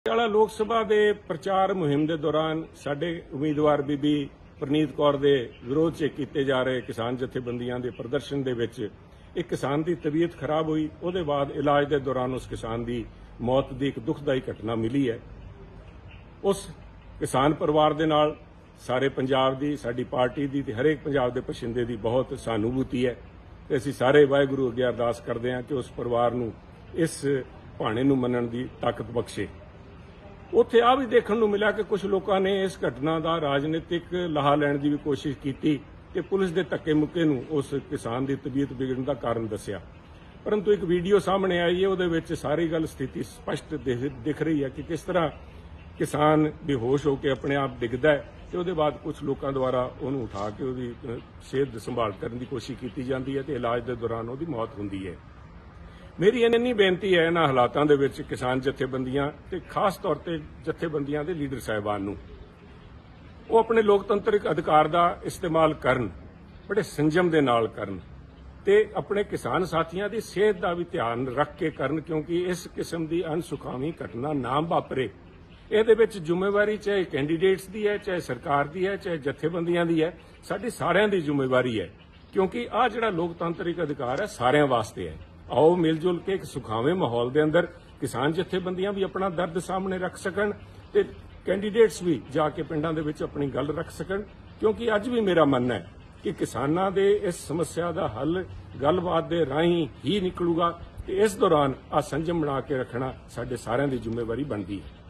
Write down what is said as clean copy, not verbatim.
वाला लोक सभा के प्रचार मुहिम के दौरान साडे उम्मीदवार बीबी परनीत कौर के विरोध च किए जा रहे किसान जथेबंदियों के प्रदर्शन के विच एक किसान की तबीयत खराब हुई। उसके बाद इलाज के दौरान उस किसान की मौत की एक दुखदाई घटना मिली है। उस किसान परिवार के नाल सारे पंजाब की साडी पार्टी की ते हरेक पंजाब के बशिंदे की बहुत सहानुभूति है ते असीं सारे वाहिगुरू अगे अरदास करते हैं कि उस परिवार नूं इस भाणे नूं मनण की ताकत बख्शे। उत्थे आ भी देखण नूं मिला कि कुछ लोगों ने इस घटना का राजनीतिक लाहा लैण की भी कोशिश की ते पुलिस के धक्के मुक्के नूं उस किसान की तबीयत बिगड़न का कारण दस्सिया। परंतु एक वीडियो सामने आई है, उहदे विच सारी गल स्थिति स्पष्ट दिख रही है कि किस तरह किसान बेहोश होकर अपने आप डिगदा है ते उहदे बाद कुछ लोगों द्वारा उहनूं उठा के उहदी सेहत संभाल करने की कोशिश की जाती है ते इलाज के दौरान उहदी मौत हुंदी है। मेरी इन्नी बेनती है इन्हां हालातां दे विच किसान जथेबंदियां ते खास तौर ते जथेबंदियां दे लीडर साहिबान नूं वो अपने लोकतंत्रिक अधिकार का इस्तेमाल करन, बड़े संयम दे नाल करन ते अपने किसान साथियों की सेहत का भी ध्यान रख के करन, क्योंकि इस किस्म की अनसुखावी घटना ना वापरे। इहदे विच जिम्मेवारी चाहे कैंडीडेट्स की है, चाहे सरकार की है, चाहे जथेबंदियां की है, साडी सारियां दी जिम्मेवारी है, क्योंकि आ जिहड़ा लोकतांत्रिक अधिकार है सारियां वास्ते है। आओ मिलजुल के एक सुखावे माहौल के अंदर किसान जथेबंदियां भी अपना दर्द सामने रख सकन ते कैंडीडेट्स भी जाके पिंडां दे विच अपनी गल रख सकन, क्योंकि अज भी मेरा मनना है कि किसानां दे इस समस्या का हल गलबात दे राहीं ही निकलूगा ते इस दौरान आ संयम बना के रखना साडे सारियां दी जिम्मेवारी बनदी है।